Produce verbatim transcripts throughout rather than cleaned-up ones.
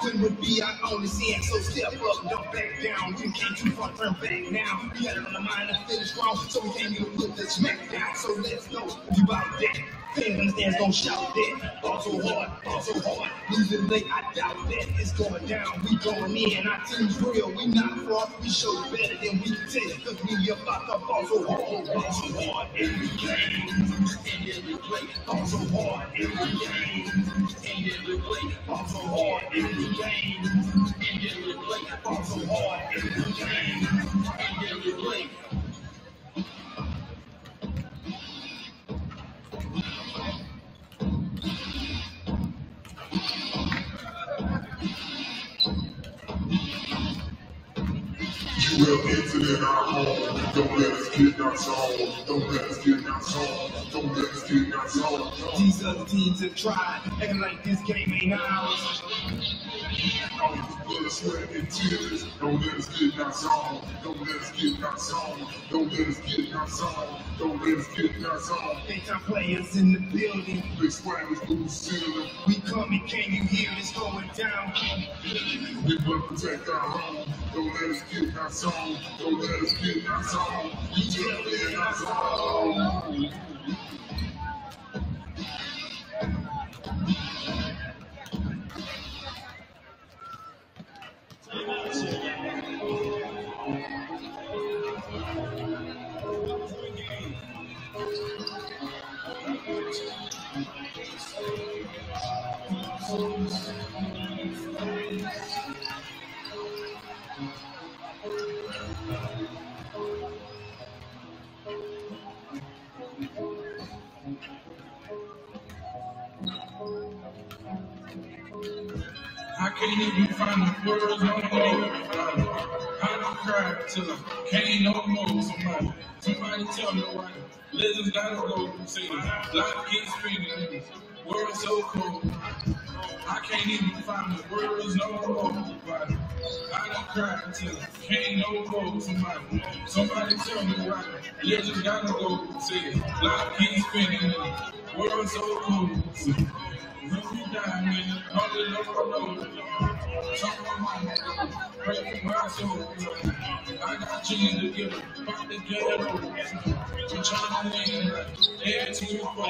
When would be our only sin? So step up, don't back down. You came too far, turn back now. We had it on the mind to finish strong, so we can't even put the smack down. So let's go, you about that. Fans on the stands gon' shout that. Ball so hard, ball so hard. Losing late, I doubt that. It's going down, we going in. Our team's real, we not fraud. We show better than we can tell. Cause we about to ball so hard, ball so hard every game. And every play, ball so hard every game. And every play, ball so hard every game. And every play, ball so hard every game. And every play. You have entered in our home. Don't let us get our song. Don't let us get our song. Don't let us get our song. These other teams have tried, acting like this game ain't ours. All this blood, sweat, and tears. Don't let us get our song. Don't let us get our song. Don't let us get our song. Don't let us get our song. Big time players in the building. Big swaggers, blue ceiling. We coming, can you hear this going down? We will protect our home. Don't let us get our song. Don't let us get our song. You just get our song. I can't even find the words no more. I don't cry till I can't no more. Somebody, somebody tell me why. Legends gotta go. Say life keeps spinning. World so cold. I can't even find the words no more. I don't cry till I can't no more. Somebody, somebody tell me why. Legends gotta go. Say life keeps spinning. World so cold. When we die, man, only Lord knows. Talk about my pray for my soul. I got cheese to give it, about to get it over. I'm trying to win, like, every two four.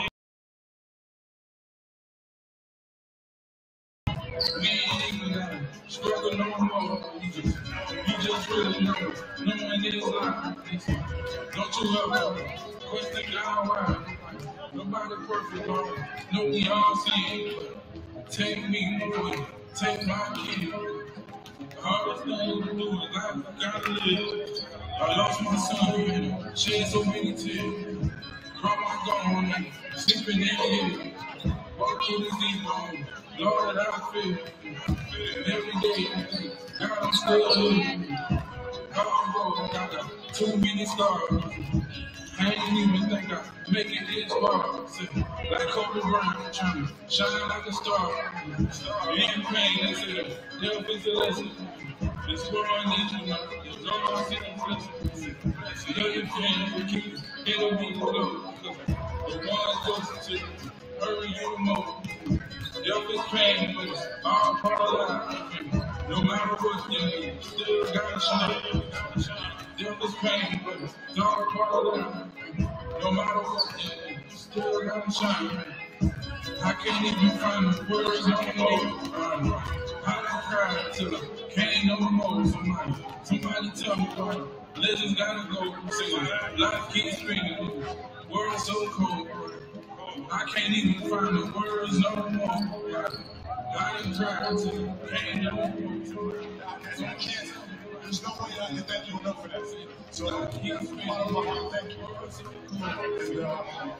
We ain't even got struggle no more. You just, you just really know, knowing this life. Don't you ever question God why. Nobody perfect, Lord. No, we all sin. Take me away, take my kid. The hardest thing to do is I gotta live. I lost my son, man. Shed so many tears. Grandma gone, man. Sleeping in here. Walk through this deep home. Lord, I feel. Every day, God, I'm still living. God, bro, I got too many scars. I ain't even think I make it this far. Like Kobe Bryant, trying to shine like a star. In pain, they say death is a lesson. This world needs you now. It's all I see is blessing. So you're your pain, you keep it'll be low. The one closest to you, hurry you the most. Death is pain, but it's all part of life. No matter what you need, still gotta shine. Death is pain, but it's all part of life. No matter what you need, still gotta shine. I can't even find the words no more. I don't cry till I can't no more. Somebody, somebody tell me why. Legends gotta go. Say life keeps spinning. World so cold. I can't even find the words no more. I done tried till I can't no more. There's no way I can thank you enough for that. So I keep spinning. Thank you. And, uh,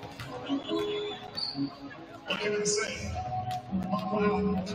what can I say? Wow.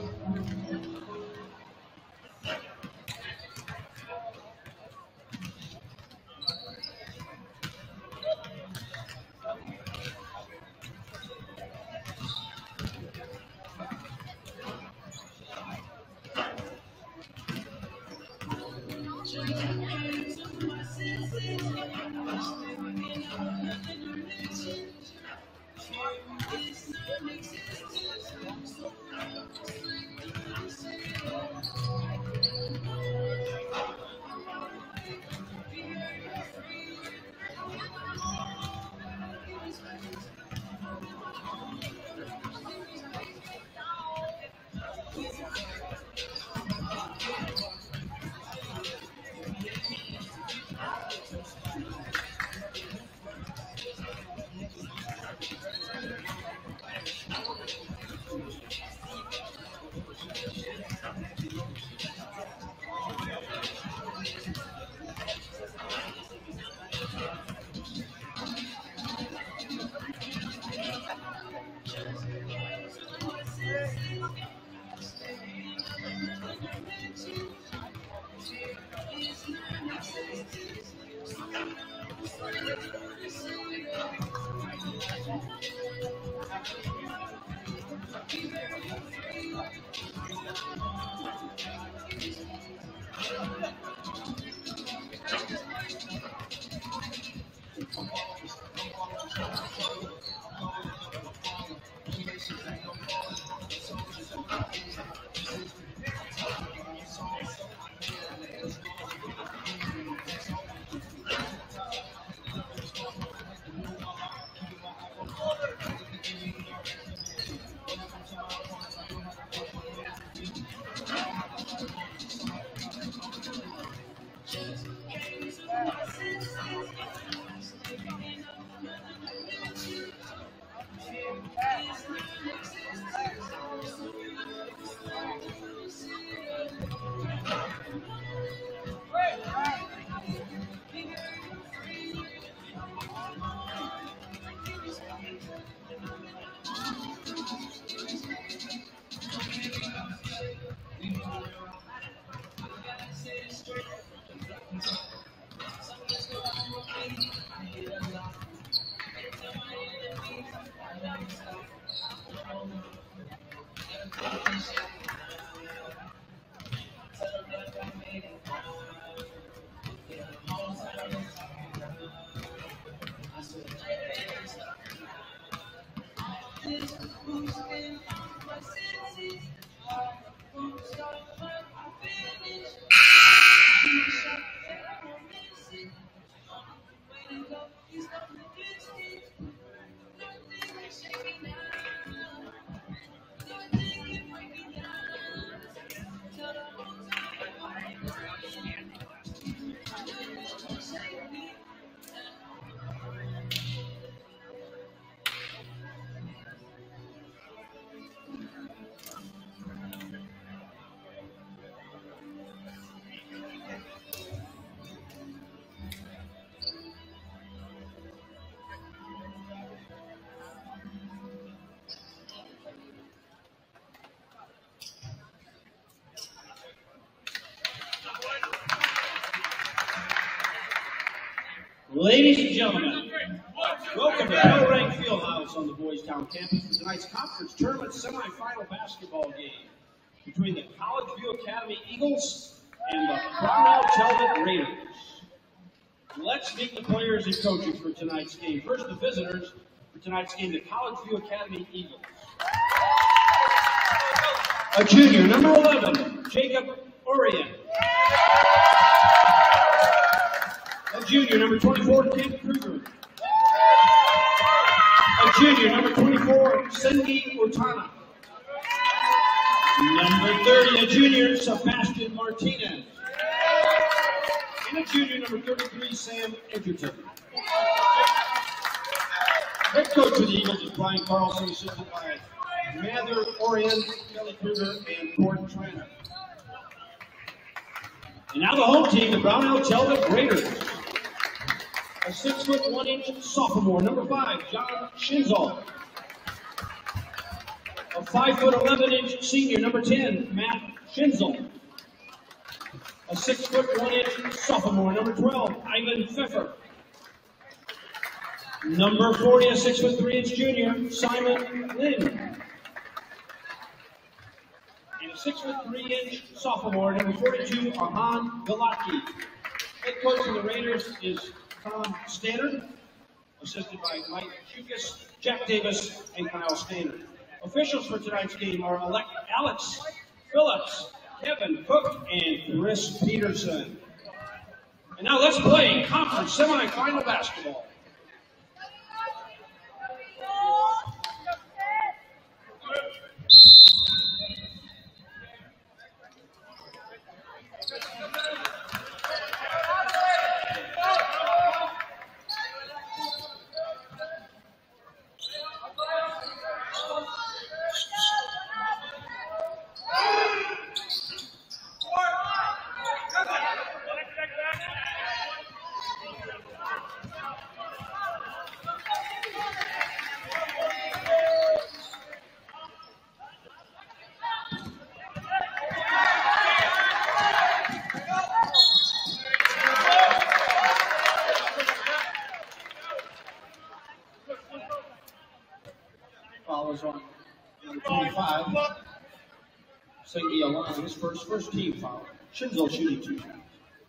Ladies and gentlemen, welcome to Bell Rank Fieldhouse on the Boys Town campus for tonight's conference tournament semifinal basketball game between the College View Academy Eagles and the Brownell-Talbot Raiders. Let's meet the players and coaches for tonight's game. First, the visitors for tonight's game, the College View Academy Eagles. A junior, number eleven, Jacob Orion. A junior, number twenty-four, Kent Kruger. A junior, number twenty-four, Sengi Otana. Number thirty, a junior, Sebastian Martinez. And a junior, number thirty-three, Sam Edgerton. Head coach of the Eagles is Brian Carlson, assisted by Mather Orion, Kelly Kruger, and Gordon Tranter. And now the home team, the Brownell-Talbot Raiders. A six foot one inch sophomore, number five, John Schinzel. A five foot eleven inch senior, number ten, Matt Schinzel. A six foot one inch sophomore, number twelve, Ivan Pfeffer. Number forty, a six foot three inch junior, Simon Lynn. And a six foot three inch sophomore, number forty-two, Arhan Galaki. Head coach of the Raiders is Tom Stannard, assisted by Mike Chukas, Jack Davis, and Kyle Stannard. Officials for tonight's game are elect Alex Phillips, Kevin Cook, and Chris Peterson. And now let's play conference semifinal basketball. Sengi Alon, his first, first team foul. Shinzo shooting two shots.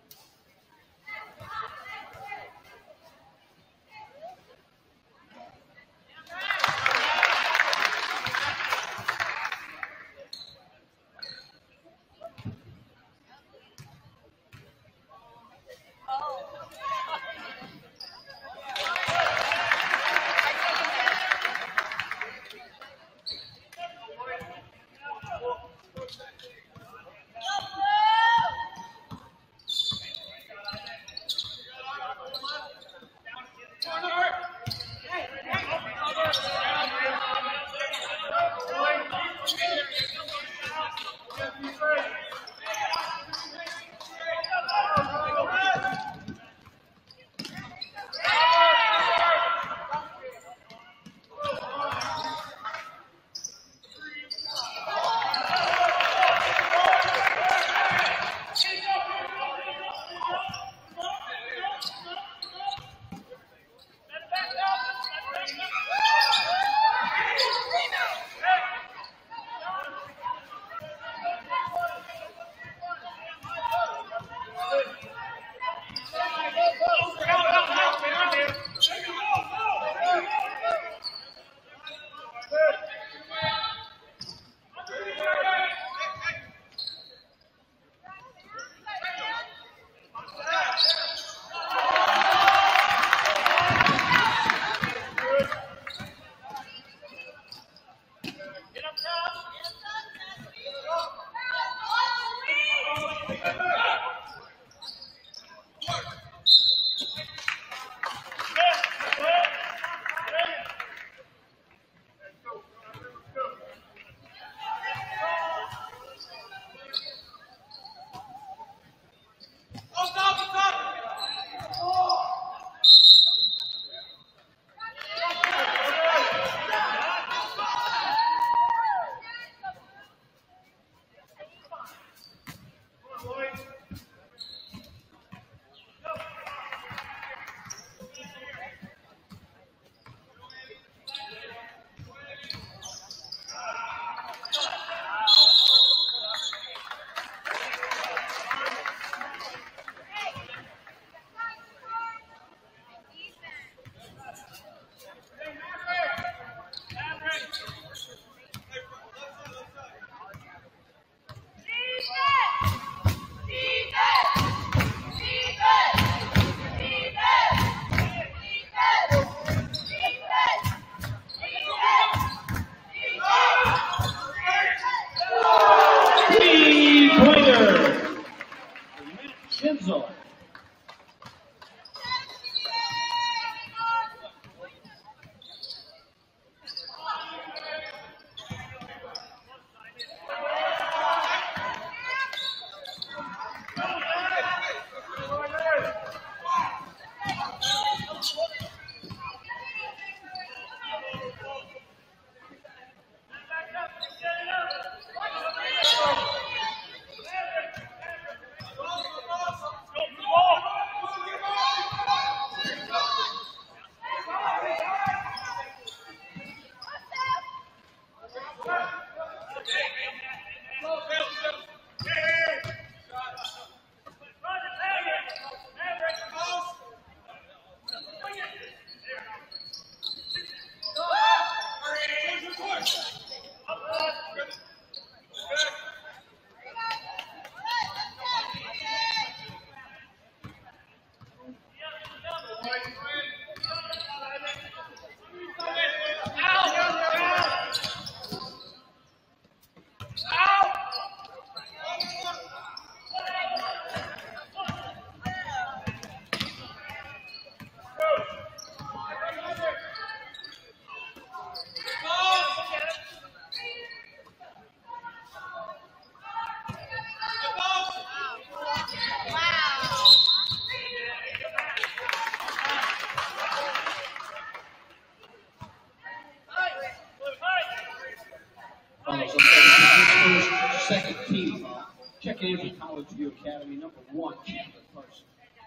Second team, checking in for College View Academy, number one, Chandler Carson.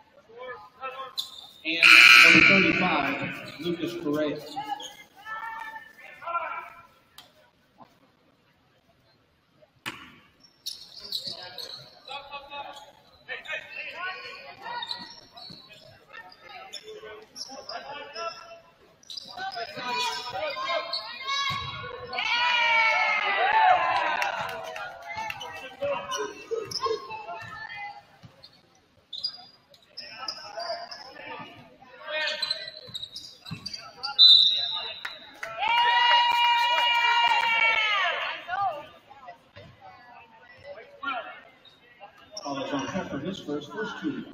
And number thirty-five, Lucas Correa. Follows on Pepper his first, first two.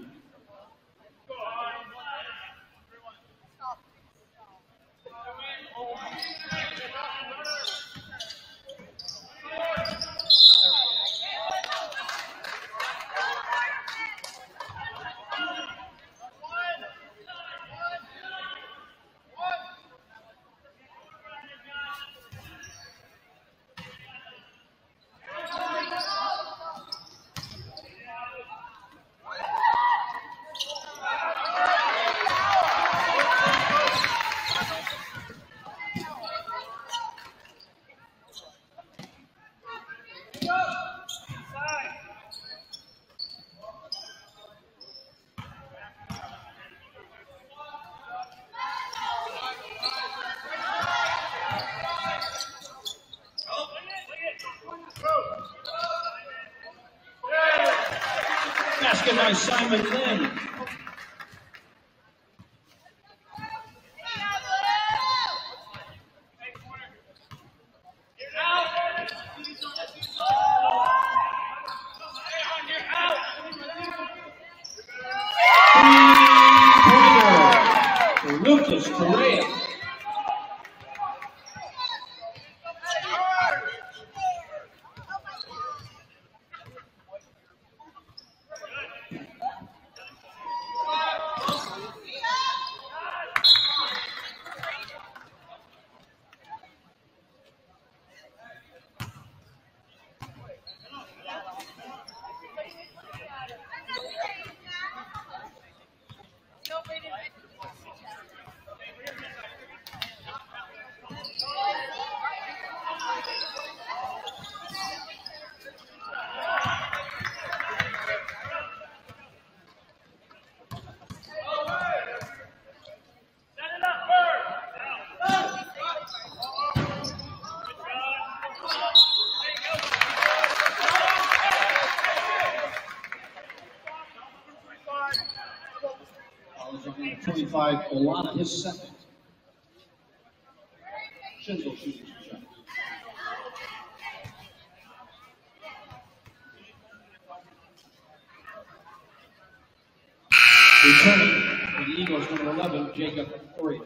Basket by Simon Lynn. Three-pointer for Lucas Correa. twenty-five, Olana, his second. Shinzel shooting two shots. Returning for the Eagles, number eleven, Jacob Corey.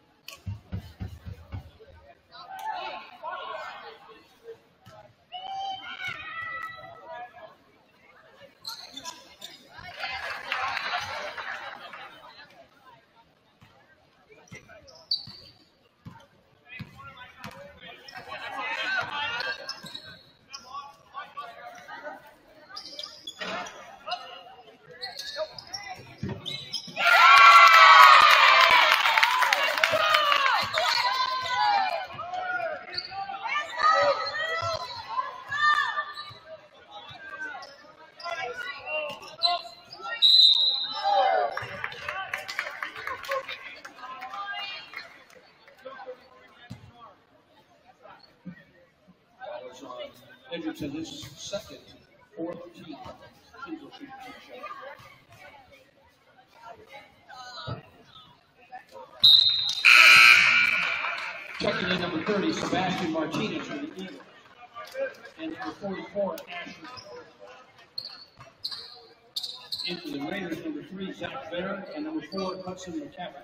To his second, fourth team. Shinzel shooting two shots. Checking in number thirty, Sebastian Martinez for the Eagles. And number forty-four, Ashley. In for the Raiders, number three, Zach Vetter, and number four, Hudson McCaffrey.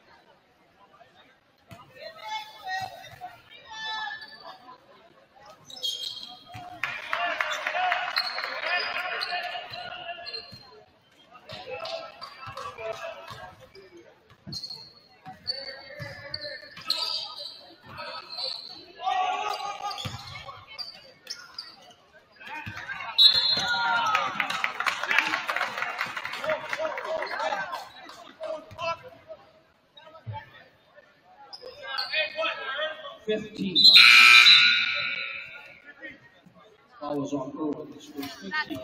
fifteen. Follows on Irwin. This was fifteen.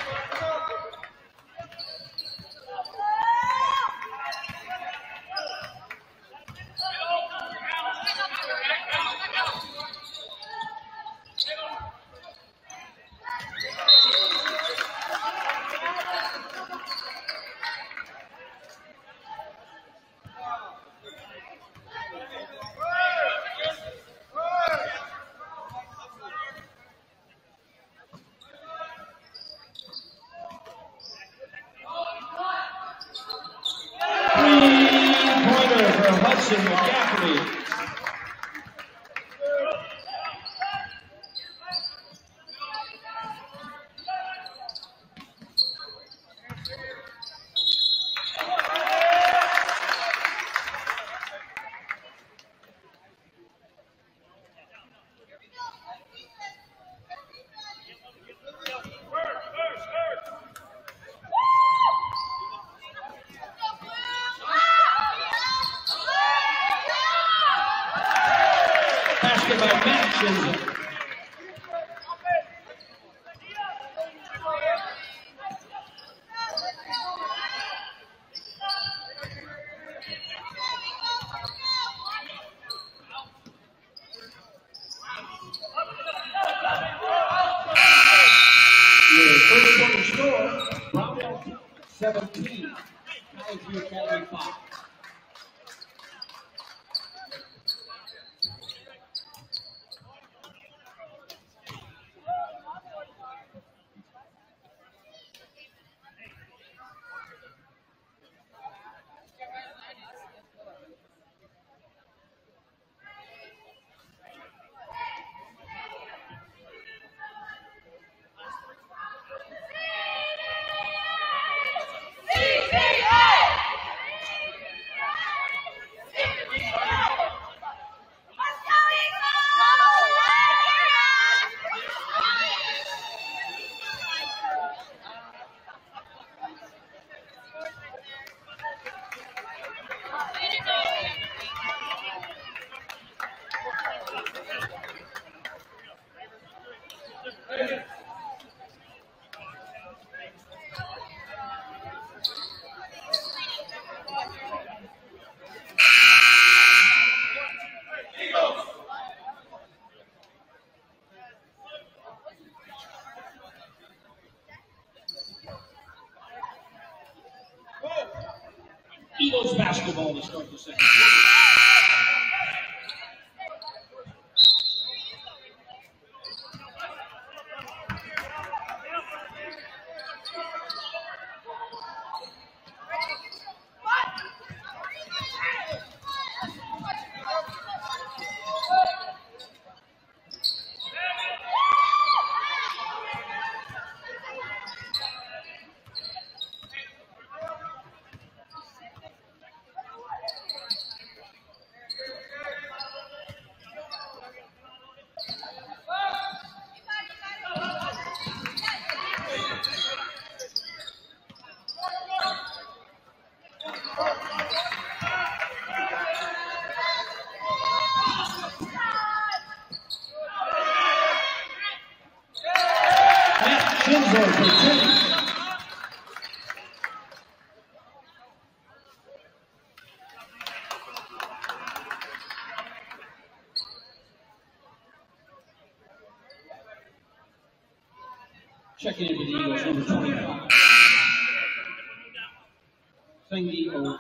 seventeen, College Academy five. Eagles basketball to start the second quarter. Checking in for the Eagles, number twenty-five. Thangi O.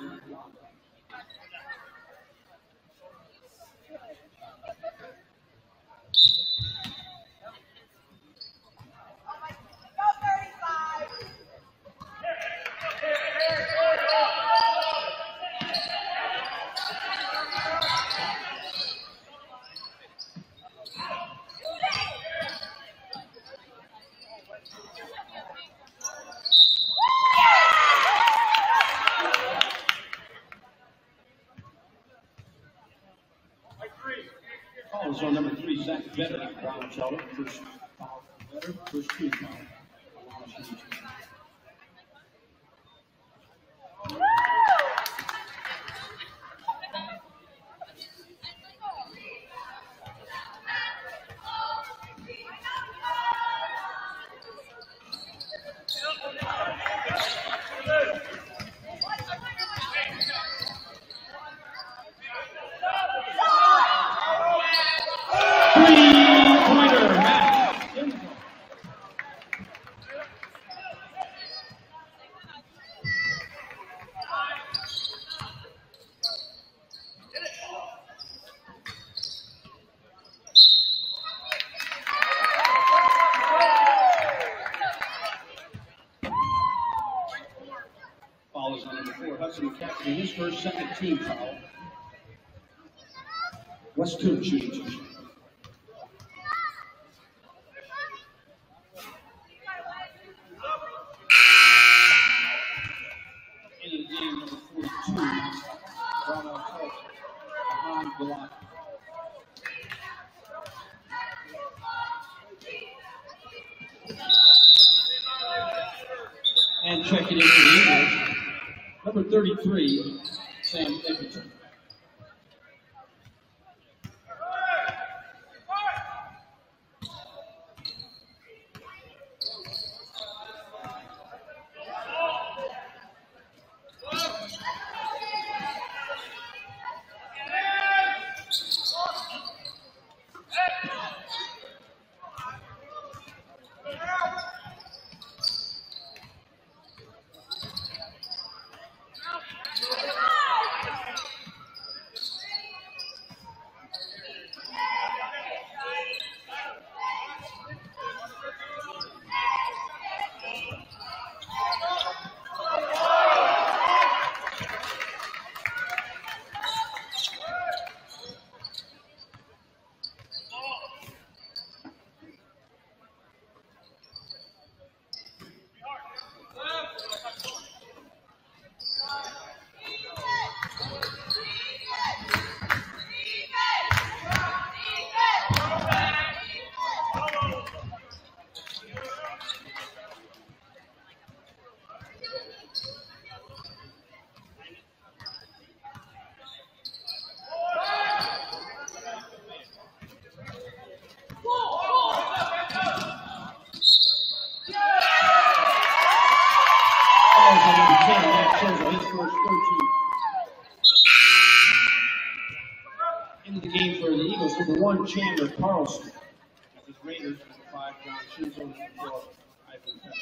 Calls on number three, Zach Vetter, Brownell-Talbot. First foul for Vetter, first team foul. Foul is on number four, Hudson McCaffrey, his first, second team foul. West Toon shooting two. In the game, number forty-two, Brownell-Talbot, behind block. And checking in for the Eagles, number thirty-three, Sam Edgerton. Into the game for the Eagles, number one, Chandler Carlson. His Raiders, number five, John Chisholm, number four, Ivan Pepper.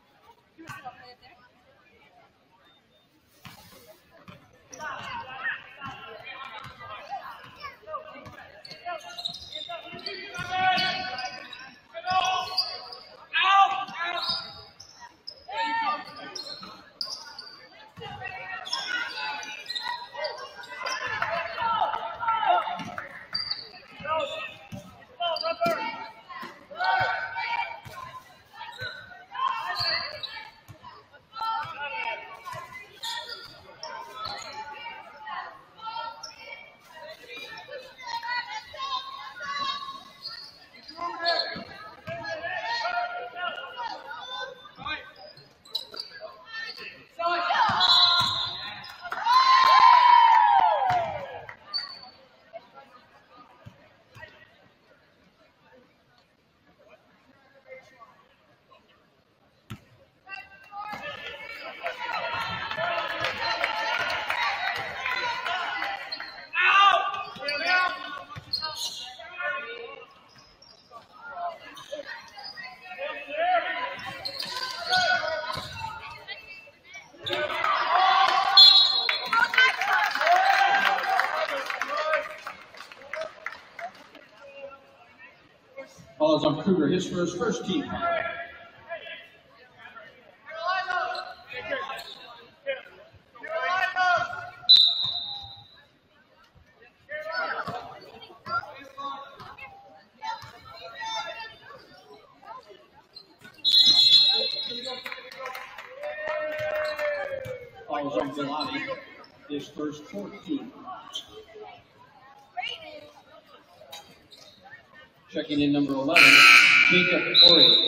Ball is on Kruger, his first, first team. Ball is on Villani, his first, fourth team. Checking in number eleven, Jacob Ori.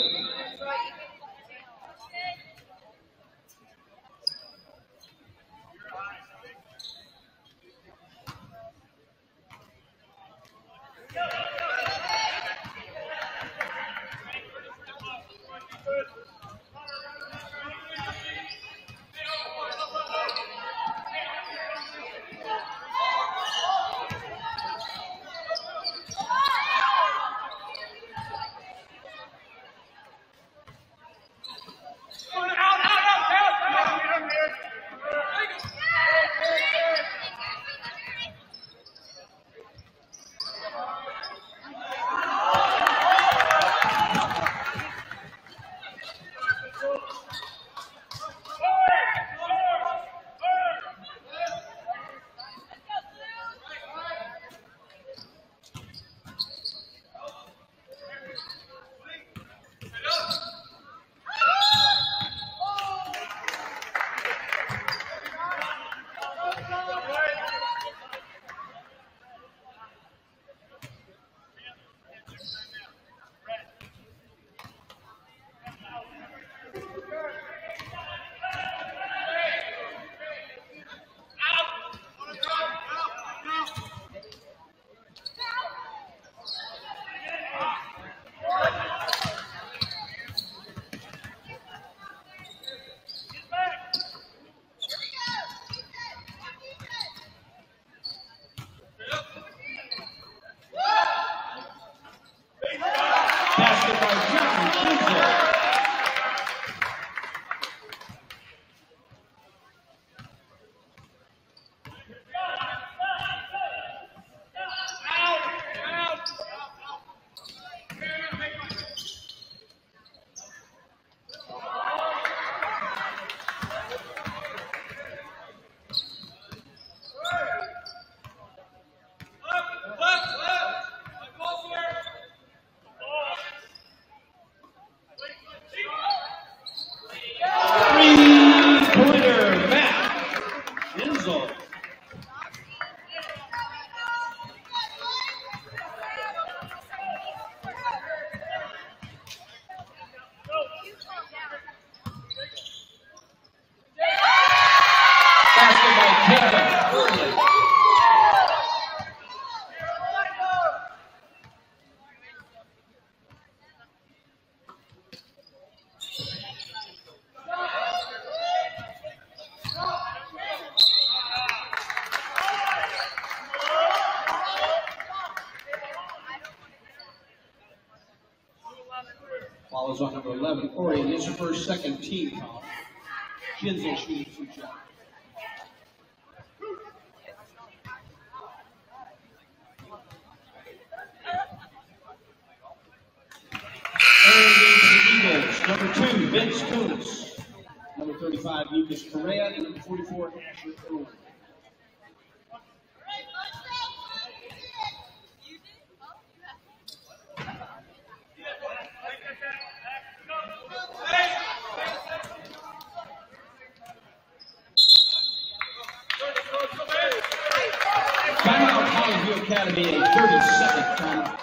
fouls on number eleven, Corey, and it's her first second team foul. Shinzo shooting two shots. Eagles, number two, Vince Kunis. Number thirty-five, Lucas Correa. And number forty-four, Asher Irwin. Timeout, Hollywood Academy, a thirty-second timeout.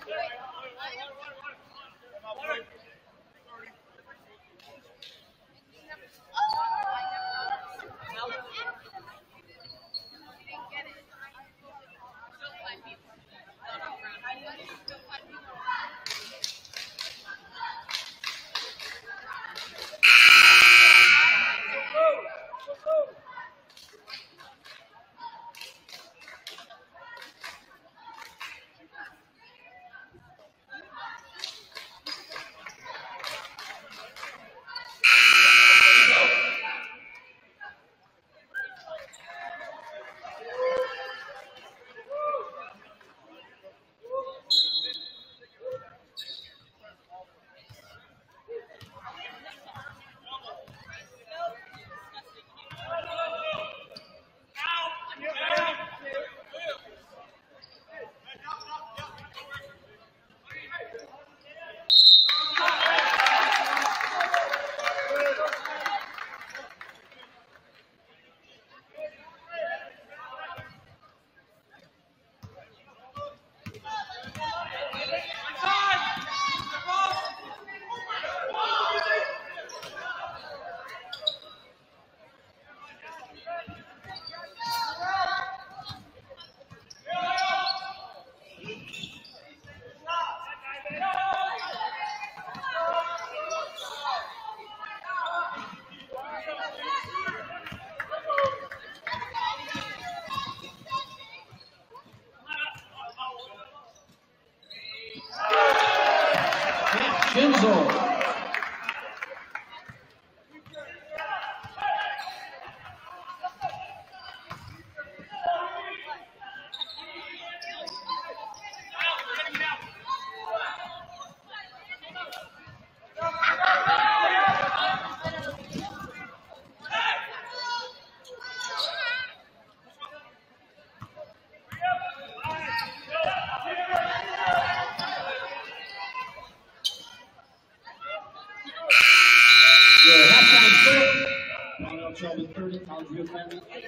Brownell-Talbot thirty, Collegeville Academy eight.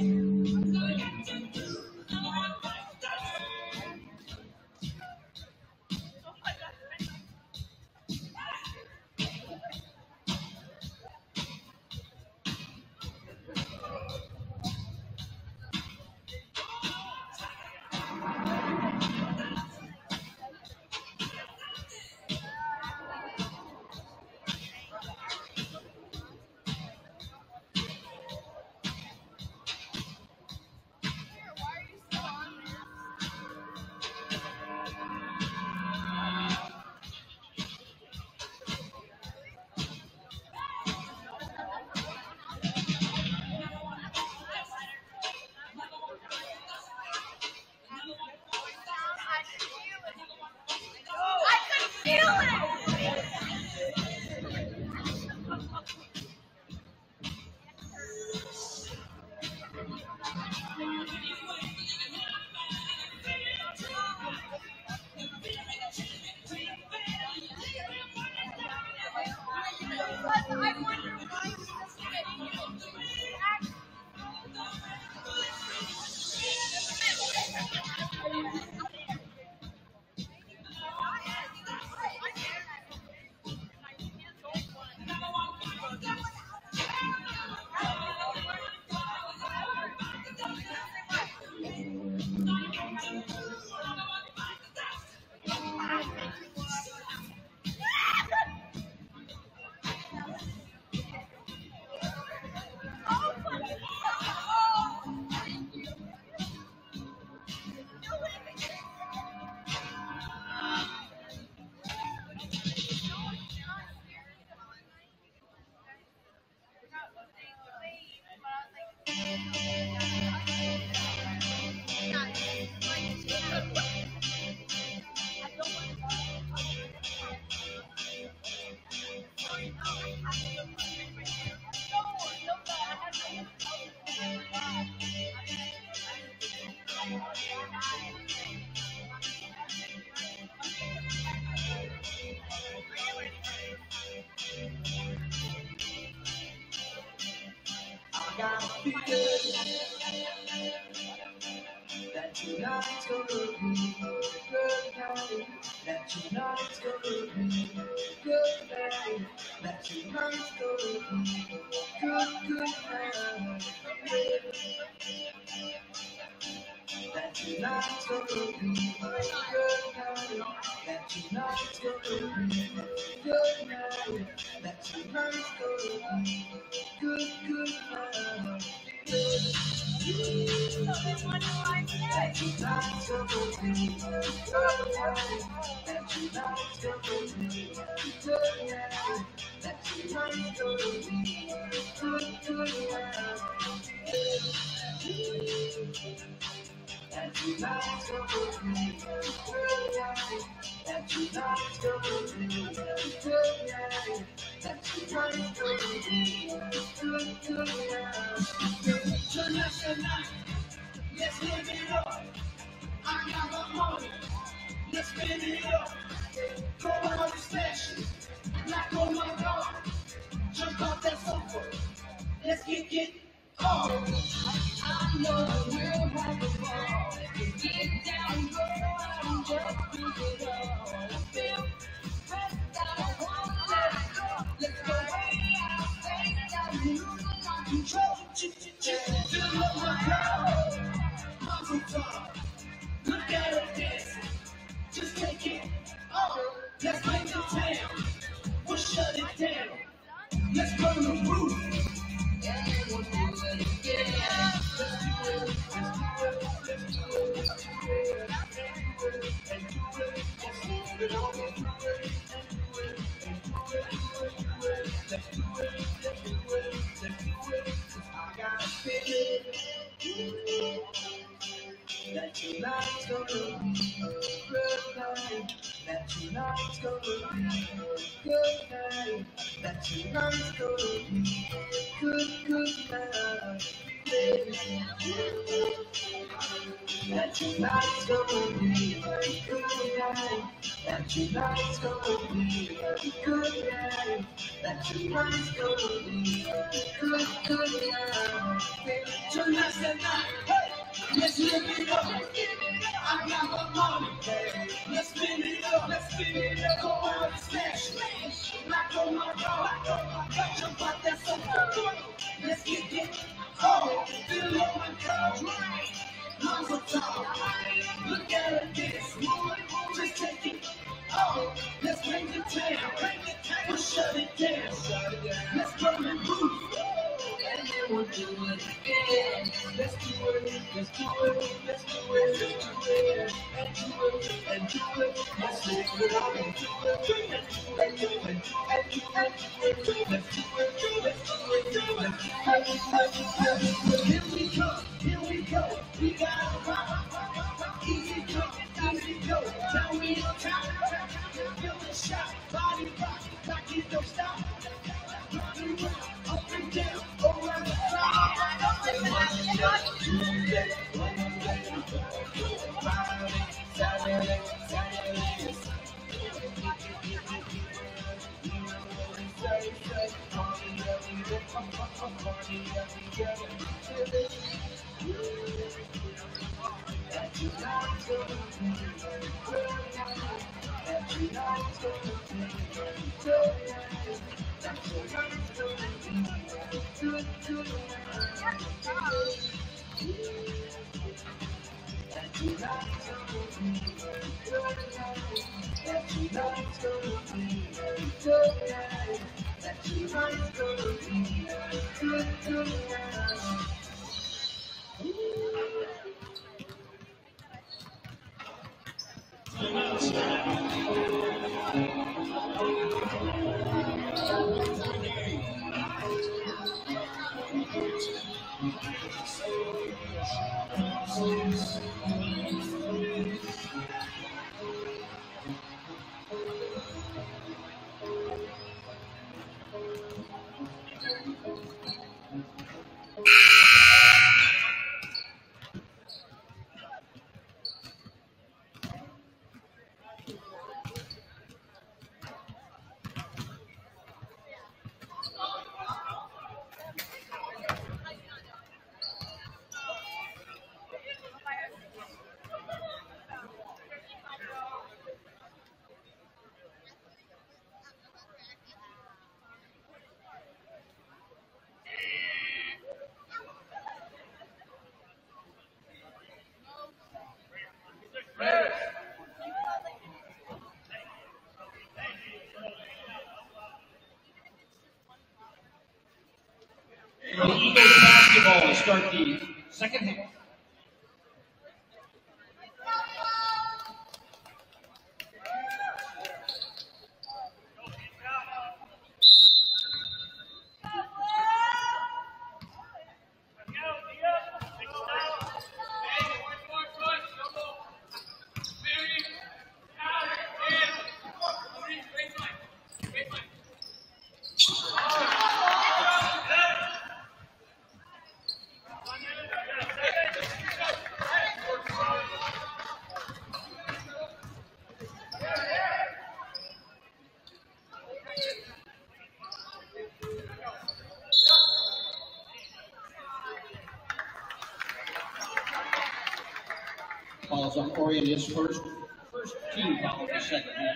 I got a feeling that tonight's gonna be a good night. That tonight's gonna be a good night. That tonight's gonna be a good, good night. That tonight's gonna be a good night. That tonight's gonna be a good night. That tonight's gonna be a good, good night. That tonight's gonna be a good night. That tonight's gonna be a good night. That tonight's gonna be a good, good night. That tonight's gonna be a good night. That tonight's gonna be a good night. That tonight's gonna be a good, good night. Tonight's the night. Let's live it up. I got my money. Let's spend it up. Go out and smash it. Like oh my God. Jump off that sofa. Let's get it on. I know we'll have a ball. Get down, go out and just do it all. I feel pressed, I don't wanna let it go. Let's go way out, way down, losing my control. Feel like my girl, Uncle Tom. Look at her dancing, just take it on. Let's make the town, we'll shut it down. Let's burn the roof. Yeah, we'll do it again. Let's do it, let's do it, let's do it, let's do it, and do it, and do it, let's move it on and do it, and do it, and do it, do it, do it, let's do it, let's do it, let's do it, 'cause I got a feeling that tonight's gonna be a good night, that tonight's gonna be a good night, that tonight's gonna be a good, good night. That tonight's gonna be a good night. That tonight's gonna be a good night. That tonight's gonna be a good, good night. Tonight's the night. Hey, let's live it up. I got my money. Hey, let's spin it up. Let's spin it up. Go out and smash. Black on my dog. Jump out that sofa. Let's get it. Oh, feel it when comes right. Lungs are tall. Look at it dance. Just take it. Oh, let's paint the town. We'll shut it down. Let's burn and move. And then we'll do it again. Let's do it. Let's do it. Let's do it. Let's do it. And do it. And do it. Let's live it up and do it. And do it. And do it. And do it. And do it. Let's do it. Let's do it. Let's do it. Here we go. Here we go. We got to rock. Easy come, easy go. Now we on top. Feel the shot. Body rock. Cock it, don't stop. Rock and roll. Up and down. Around the clock. Tuesday, Wednesday, Friday, Saturday, Saturday. Party every day. Party every day. That tonight's gonna be a good night. That tonight's gonna be a good night. That tonight's gonna be a good, good night. That tonight's gonna be a good night. That tonight's gonna be a good night. That tonight's gonna be a good, good night. The Eagles basketball to start the second half. Fouls on Orienta's first, first team foul of the second half.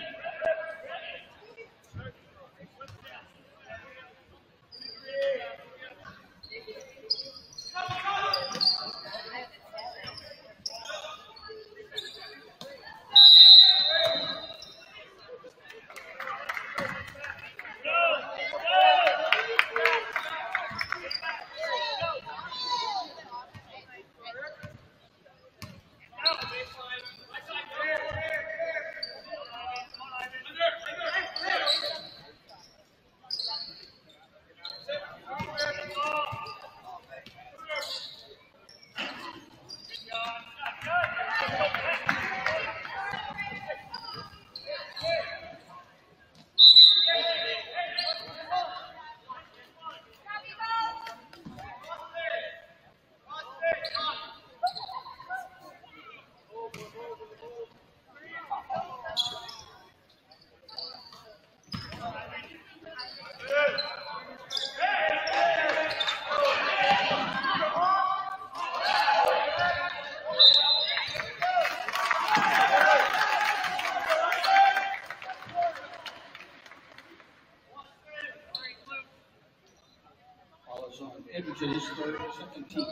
get his third, second team.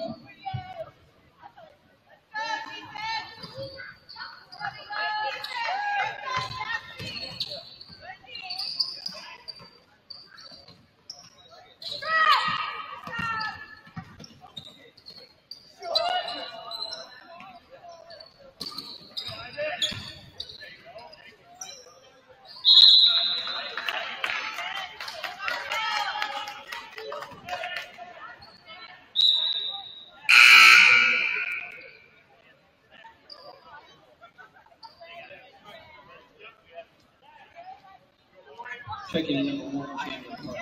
Checking in number one, Chandler Parsons.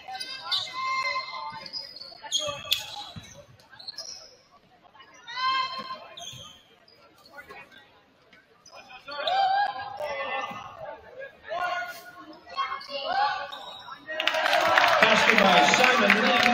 Basket by Simon Lynn.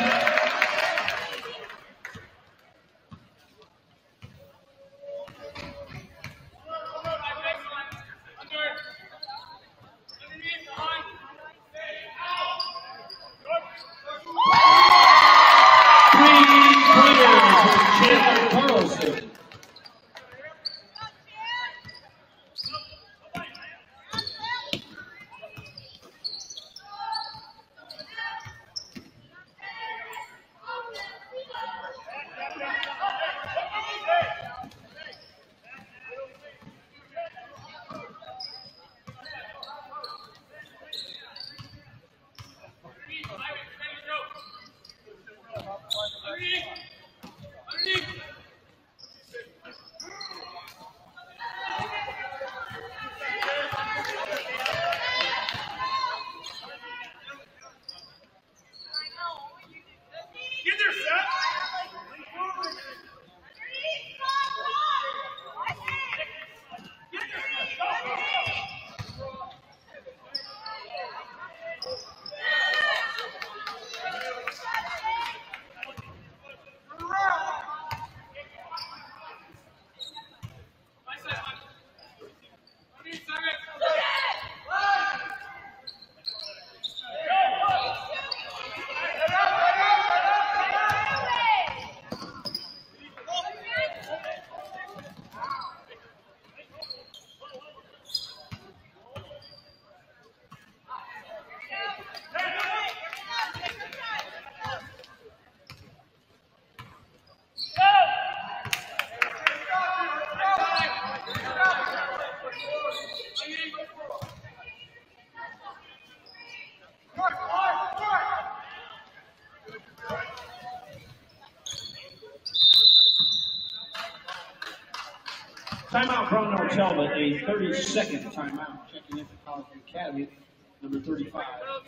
Timeout, Brownell-Talbot, a thirty-second timeout. Checking in for College Academy, number thirty-five,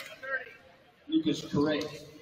Lucas Correa.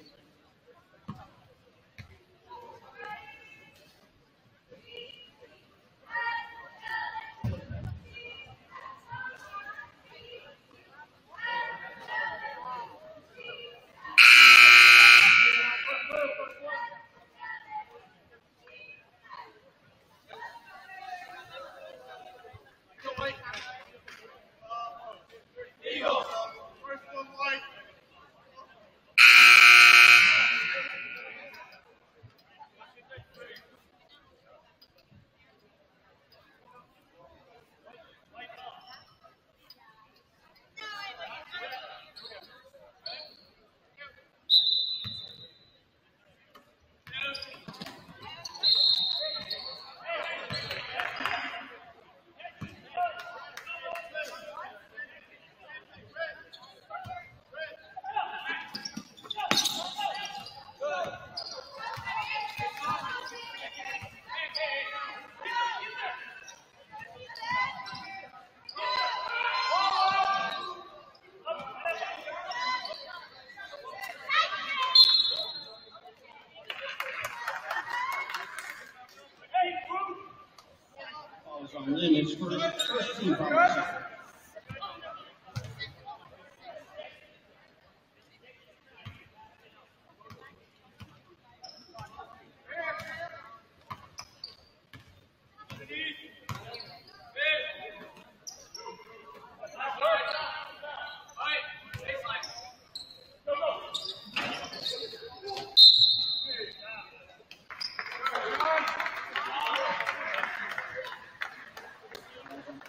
On Lynn's first, first team foul.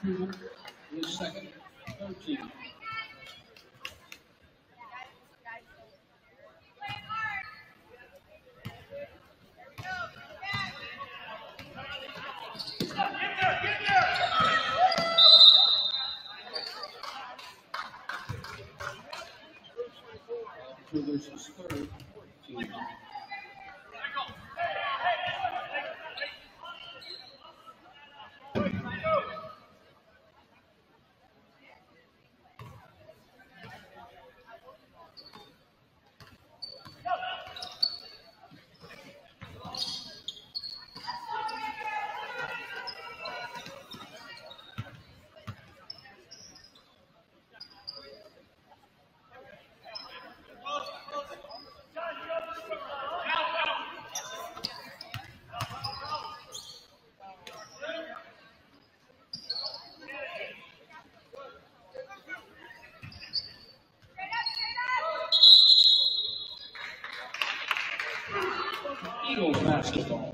two, his second, thirteen. Cougars his third, fourteen. Eagles basketball.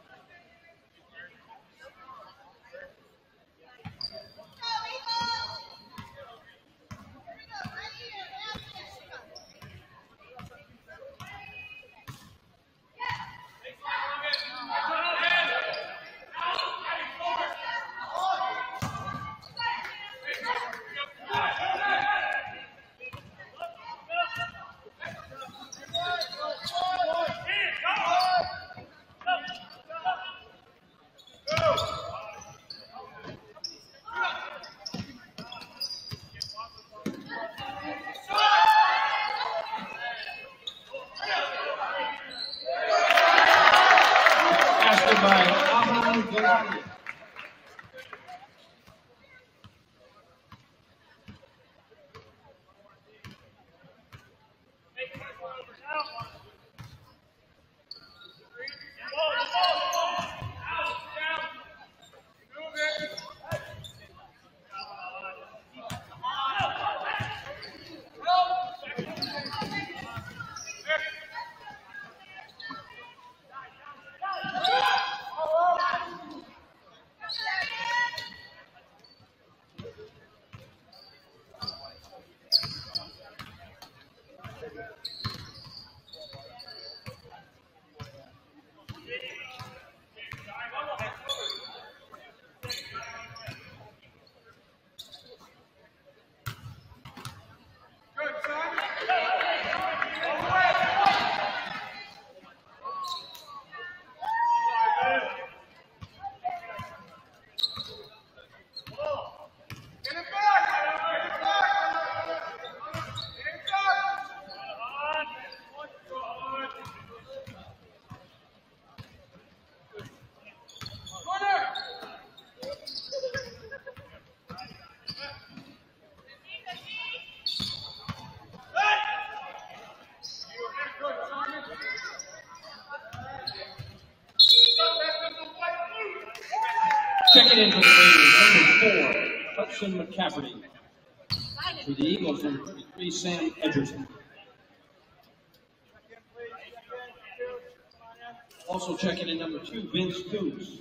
Checking in for the Raiders, number four, Hudson McCafferty. For the Eagles, number thirty-three, Sam Edgerton. Also checking in number two, Vince Coons.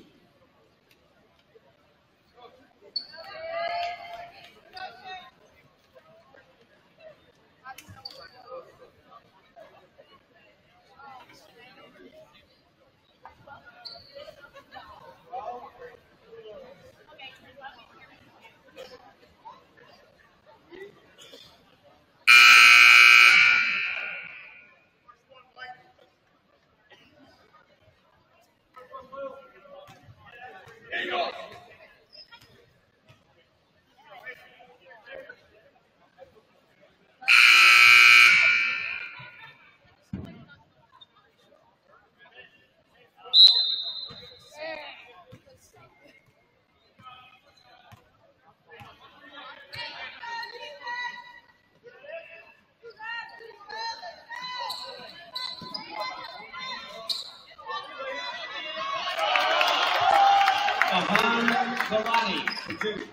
Galani for two.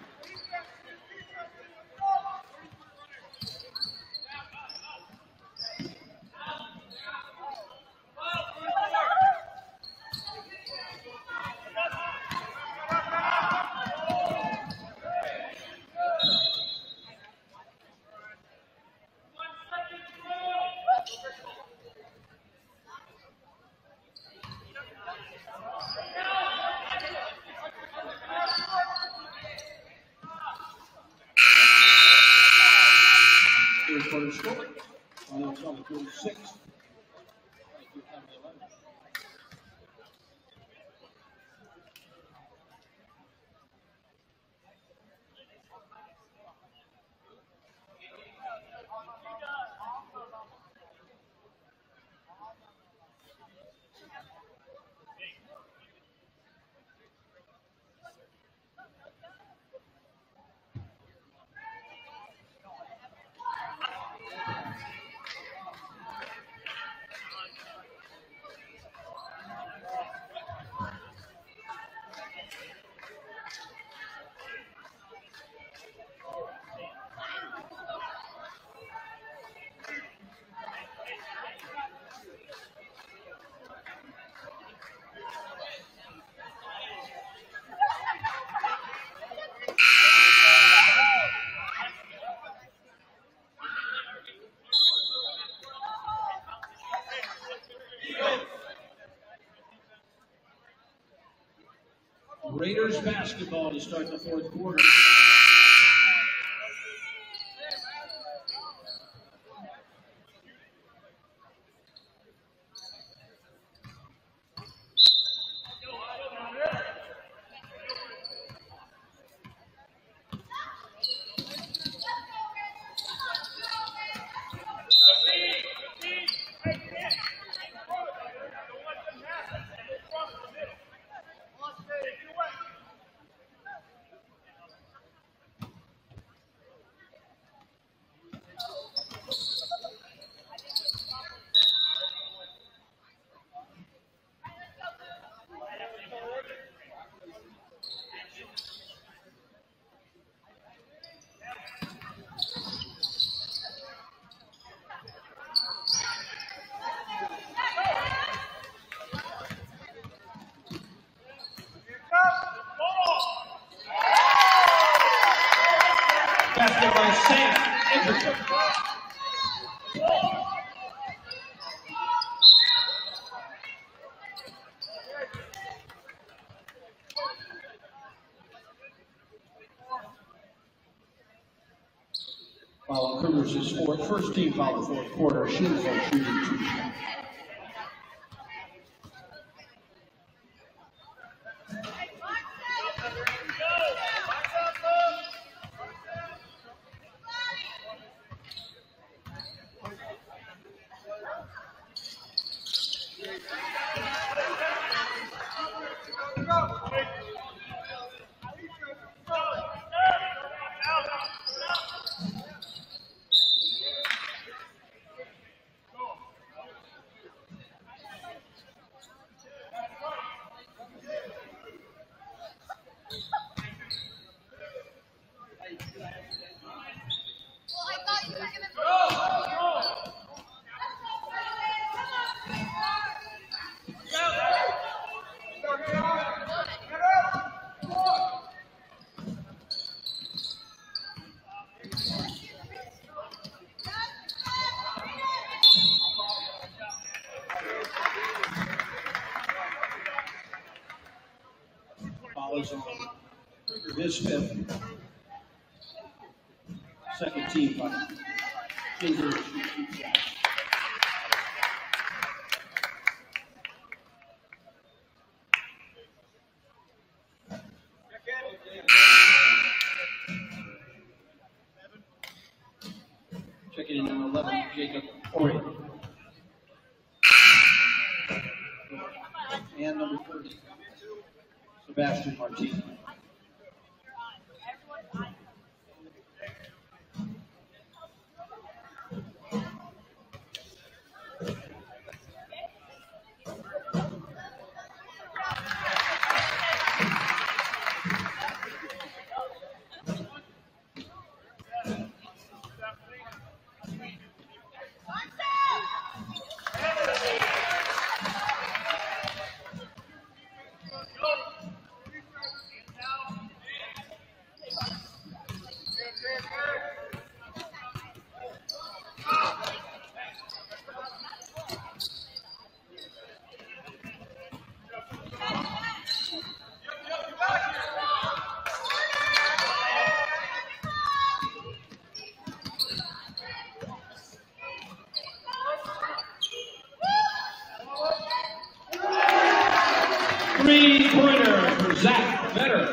first quarter score. Brownell-Talbot thirty-six. Raiders basketball to start the fourth quarter. Basket by Sam Anderson. Foul on Cougars is fourth. First team foul the fourth quarter. Shinzo shooting two shots. His fifth. Second team foul. Shinzo shoots two shots. Checking in number eleven, Jacob Ori. And number thirty, Sebastian Martinez. Three-pointer for Zach Vetter.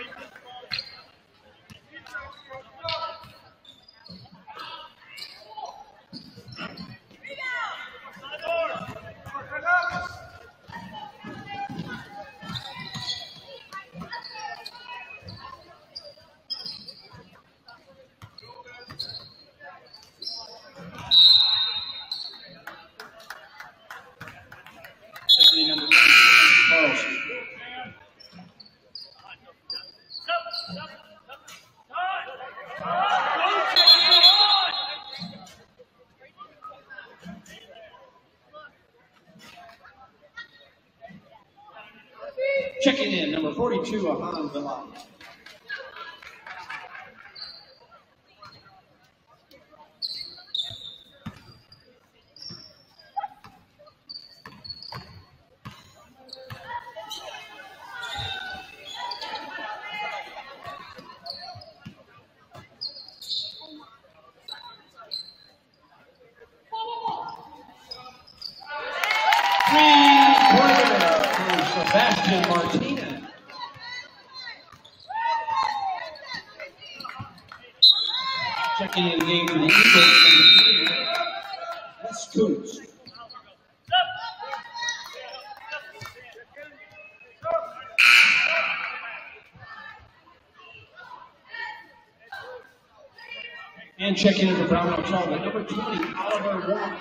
Checking in, number forty-two, Ahan Bilal. Sebastian Martinez. Checking in the game for the Eagles. Wes Coots. And checking in for Brownell-Talbot, number twenty, Oliver Warren.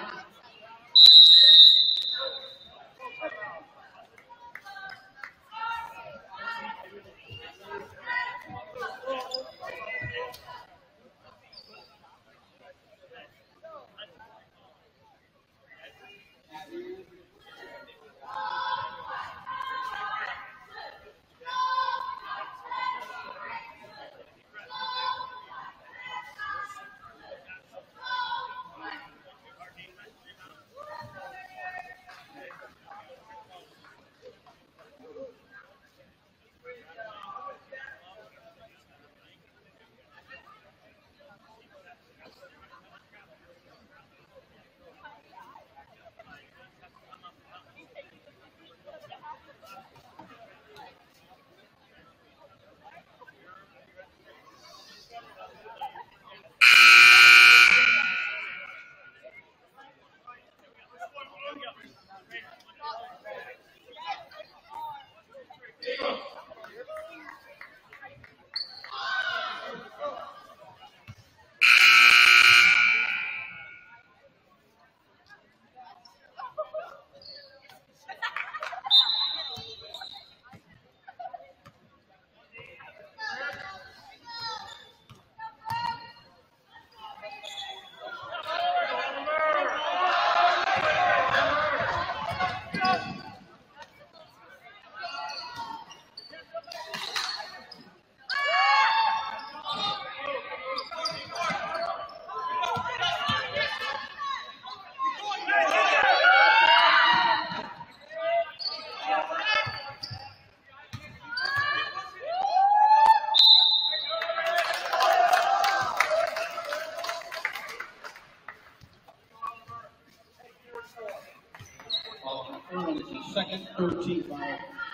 Second, thirteen by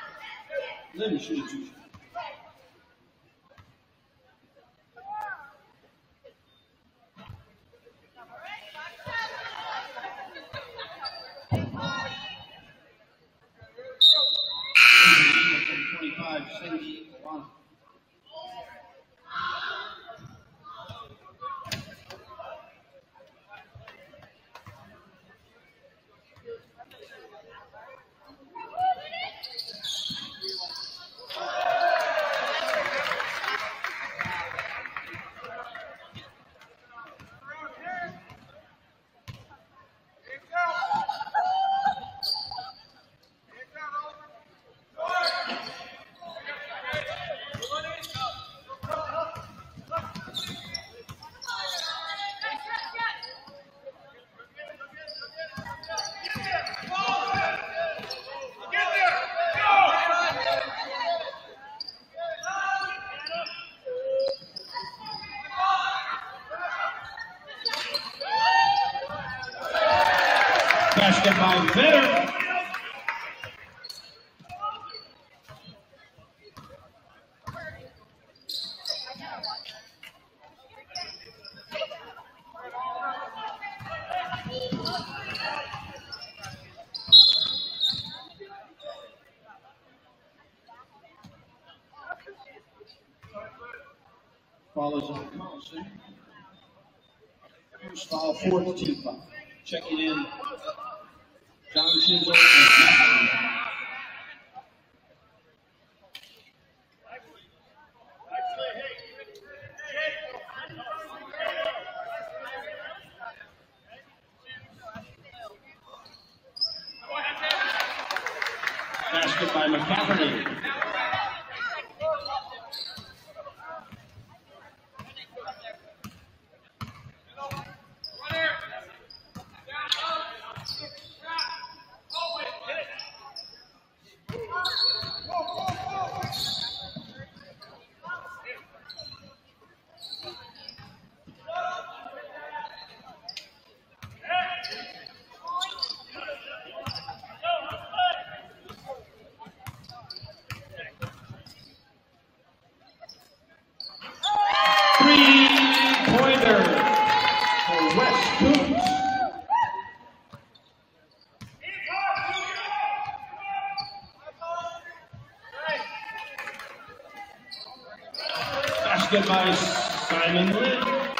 Lynn Shooty. twenty-five, Cindy Alana. Basket by Vetter. Foul is on Carlson. First foul, fourth team foul. Checking in, John Chisholm and Matt. Basket by McCafferty. Basket by Simon Lynn.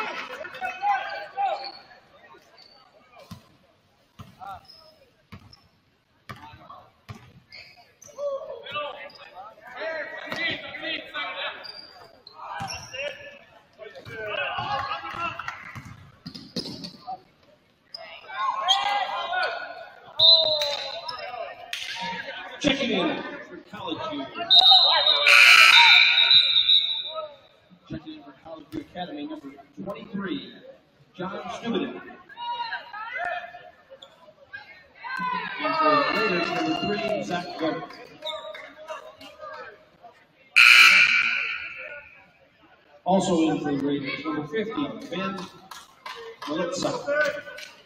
Checking in for College View. Checking in for College View Academy, number twenty-three, John Stubeden. And for the Raiders, number three, Zach Weber. Also in for the Raiders, number fifty, Ben Melitza.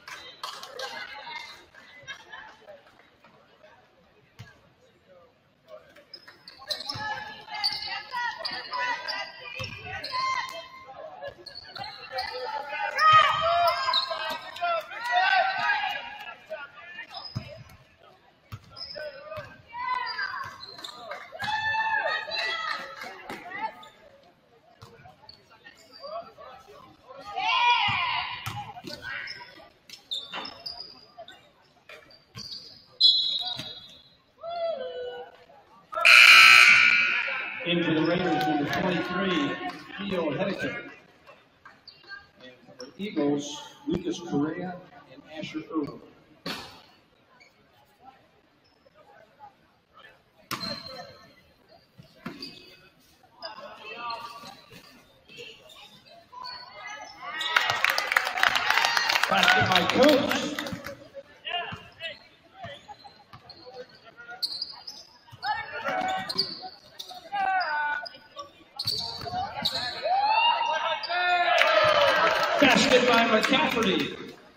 In for the Raiders, number twenty-three, Theo Hedican. And for the Eagles, Lucas Correa and Asher Irwin. Basket by Coach. Basket by McCafferty.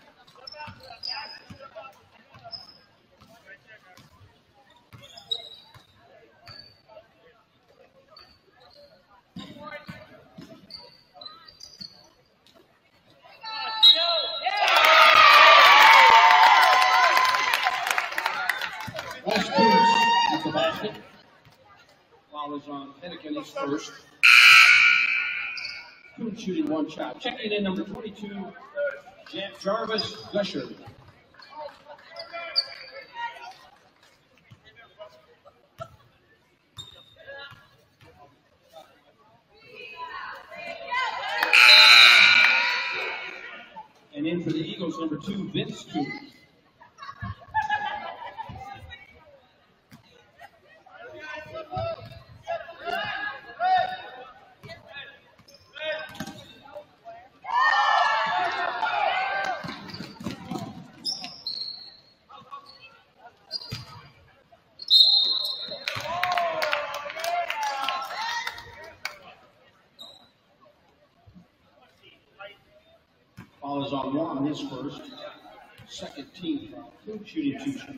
West Coast with the basket. Foul is on Hedican, he's first. Coon shooting one shot. Checking in number twenty-two, Jarvis Gusher. And in for the Eagles, number two, Vince Coon. Foul is on Juan, his first. Second team foul. Coon shooting two shots.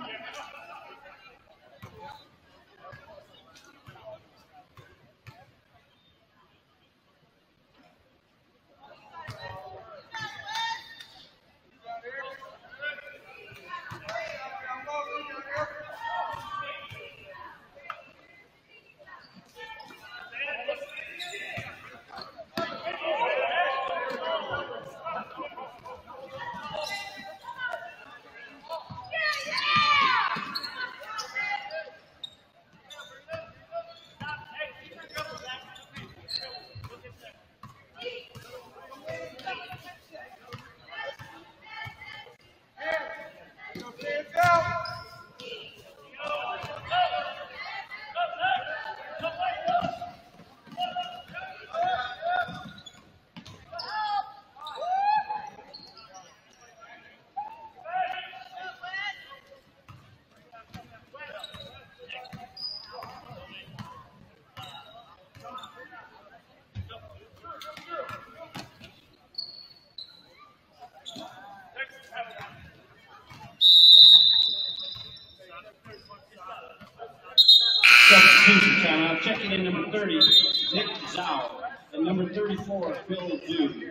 Checking in number thirty, Nick Zhao. And number thirty-four, Bill Dew.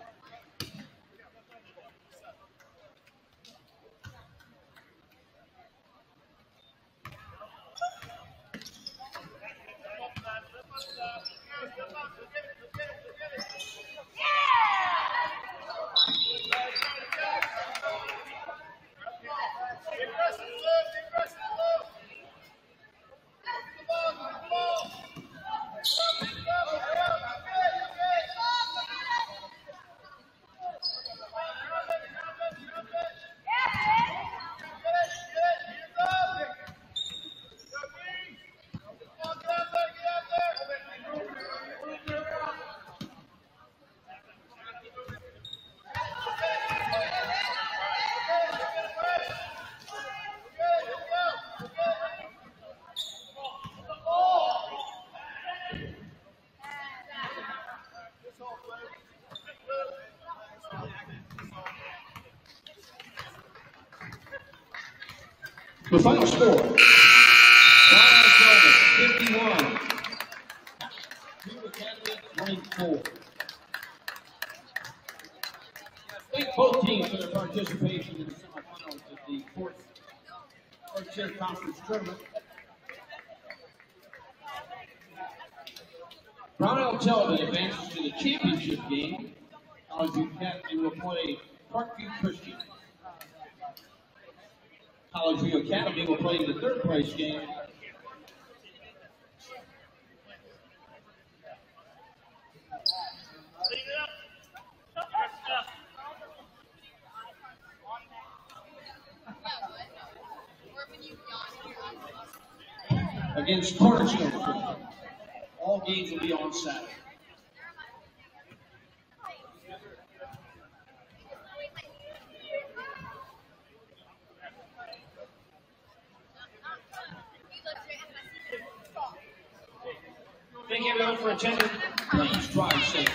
The final score, Brownell-Talbot fifty-one, New Academy twenty-four. Thank both teams for their participation in the semifinals of the fourth Tier Conference Tournament. Brownell-Talbot advances to the championship game. College Academy will play Parkview Christian. College View Academy will play in the third place game. Against Cornerstone. All games will be on Saturday. Thank you everyone for attending. Please drive safe.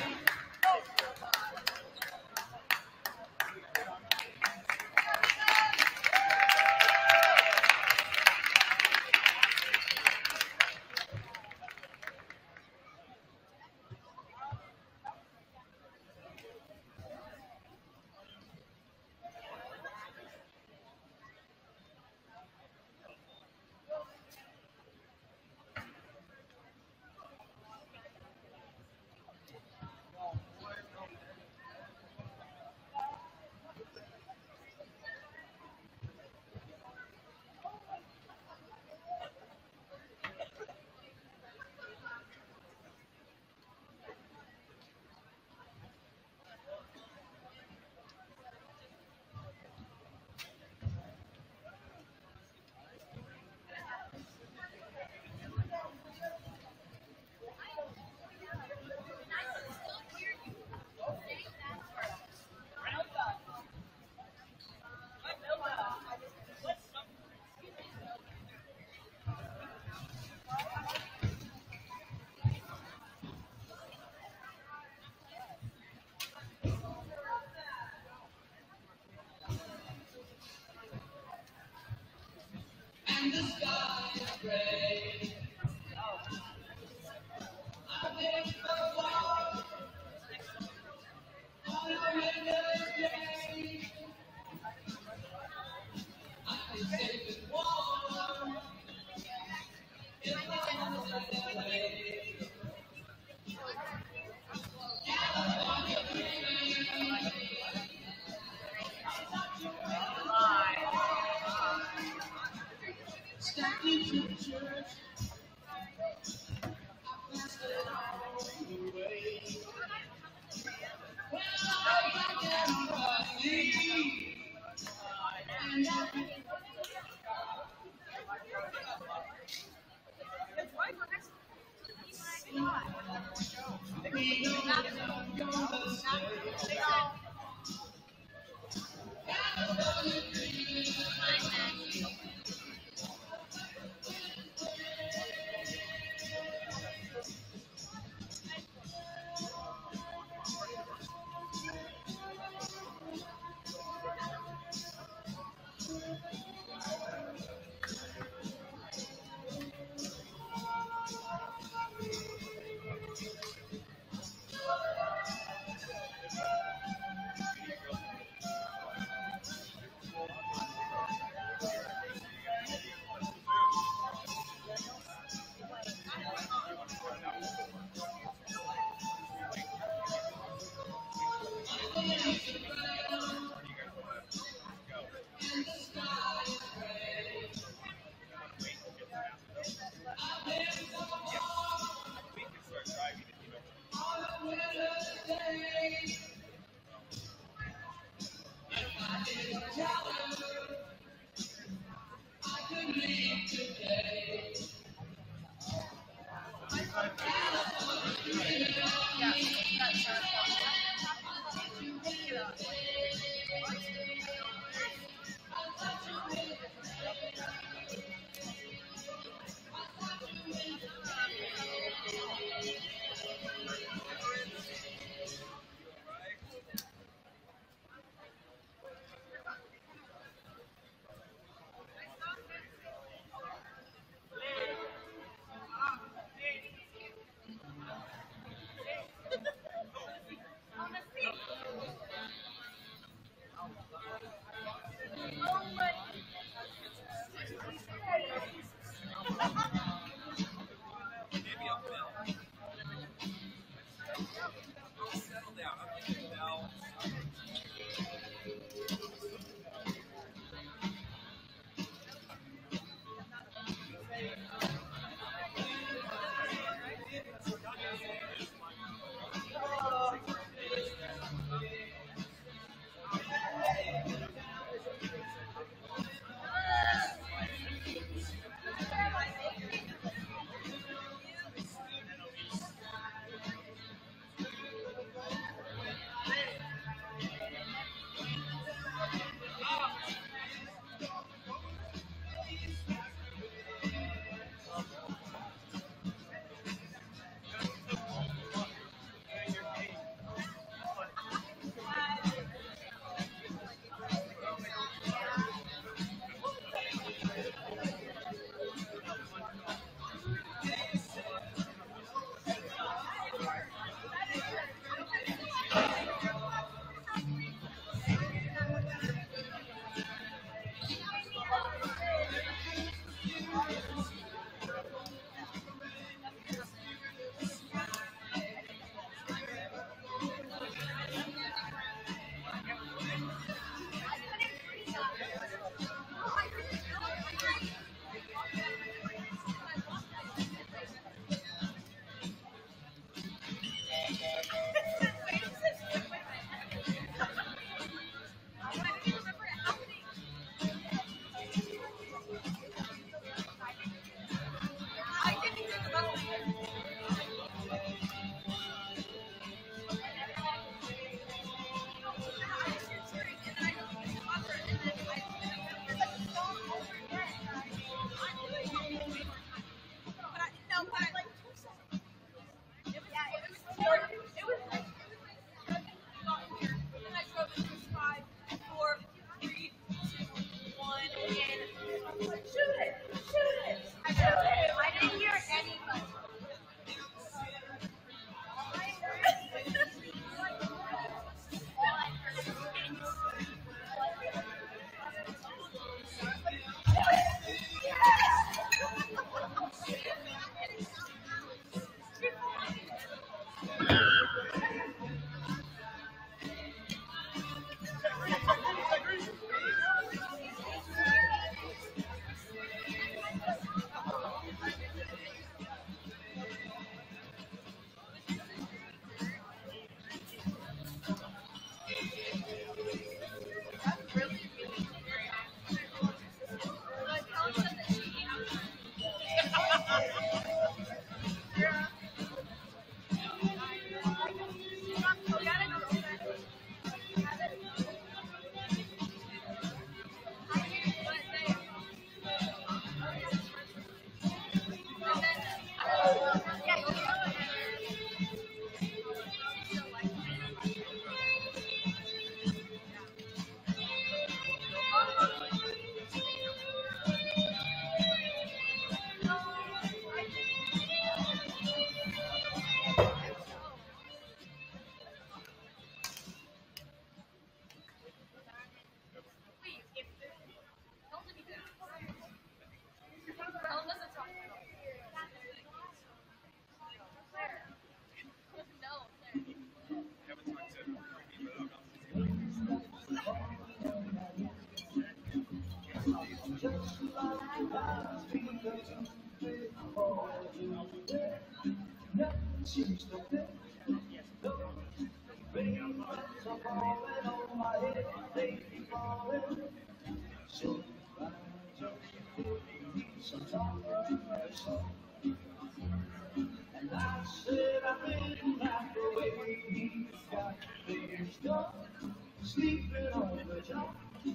sleeping on the job.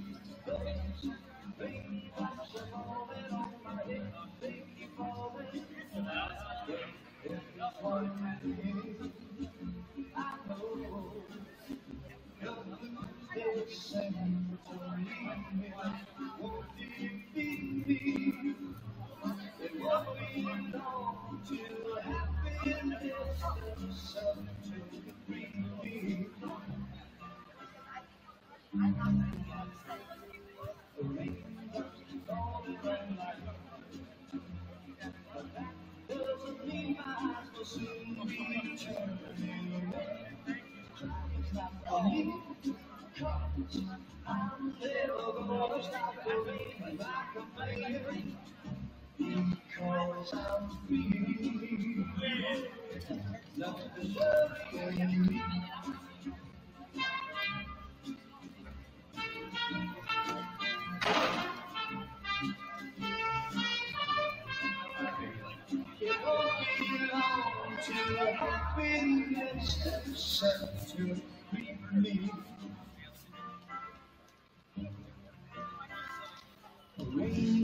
Rain drops are falling on my head, they keep falling. It's one thing I know, your blues they send to leave me, won't defeat me. It won't be long till happiness steps up to free me. The rain drops falling on my head, but that doesn't mean my eyes will soon be turning away. It's not for me, 'cause I'm never gonna stop the rain like a flame, because I'm free. Nothing's worrying me. It won't be long till happiness steps up to meet me.